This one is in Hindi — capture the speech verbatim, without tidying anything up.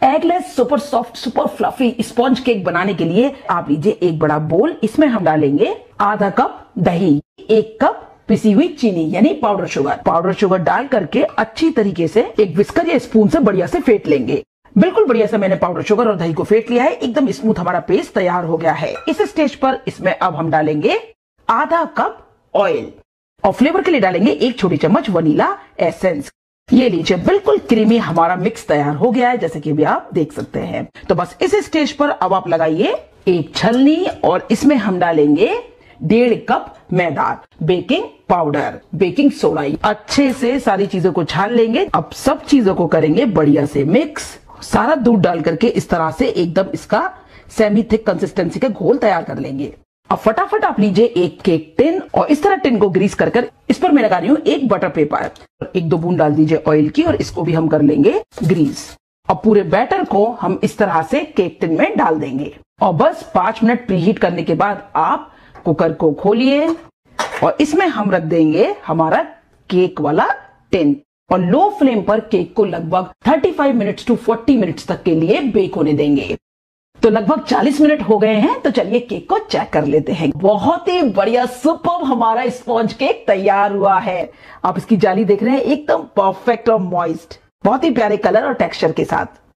Eggless super soft super fluffy sponge cake बनाने के लिए आप लीजिए एक बड़ा बोल, इसमें हम डालेंगे आधा कप दही, एक कप पिसी हुई चीनी यानी पाउडर शुगर। पाउडर शुगर डाल करके अच्छी तरीके से एक विस्कर या स्पून से बढ़िया से फेंट लेंगे। बिल्कुल बढ़िया से मैंने पाउडर शुगर और दही को फेंट लिया है, एकदम स्मूथ हमारा पेस्ट तैयार हो गया है। इस स्टेज पर इसमें अब हम डालेंगे आधा कप ऑयल और फ्लेवर के लिए डालेंगे एक छोटी चम्मच वनीला एसेंस। ये लीजिए बिल्कुल क्रीमी हमारा मिक्स तैयार हो गया है, जैसे कि भी आप देख सकते हैं। तो बस इस स्टेज पर अब आप लगाइए एक छलनी और इसमें हम डालेंगे डेढ़ cup maida, baking powder, baking soda, अच्छे से सारी चीजों को छान लेंगे। अब सब चीजों को करेंगे बढ़िया से मिक्स। सारा दूध डाल करके इस तरह से एकदम इसका सेमी थिक कंसिस्टेंसी का घोल तैयार कर लेंगे। अब फटाफट आप लीजिए एक केक टिन और इस तरह टिन को ग्रीस कर कर इस पर मैं लगा रही हूँ एक बटर पेपर। एक दो बूंद डाल दीजिए ऑयल की और इसको भी हम कर लेंगे ग्रीस। अब पूरे बैटर को हम इस तरह से केक टिन में डाल देंगे और बस पांच मिनट प्रीहीट करने के बाद आप कुकर को खोलिए और इसमें हम रख देंगे हमारा केक वाला टिन और लो फ्लेम पर केक को लगभग पैंतीस मिनट्स टू चालीस मिनट्स तक के लिए बेक होने देंगे। तो लगभग चालीस मिनट हो गए हैं, तो चलिए केक को चेक कर लेते हैं। बहुत ही बढ़िया सुपर्ब हमारा स्पॉन्ज केक तैयार हुआ है। आप इसकी जाली देख रहे हैं, एकदम परफेक्ट और मॉइस्ट, बहुत ही प्यारे कलर और टेक्सचर के साथ।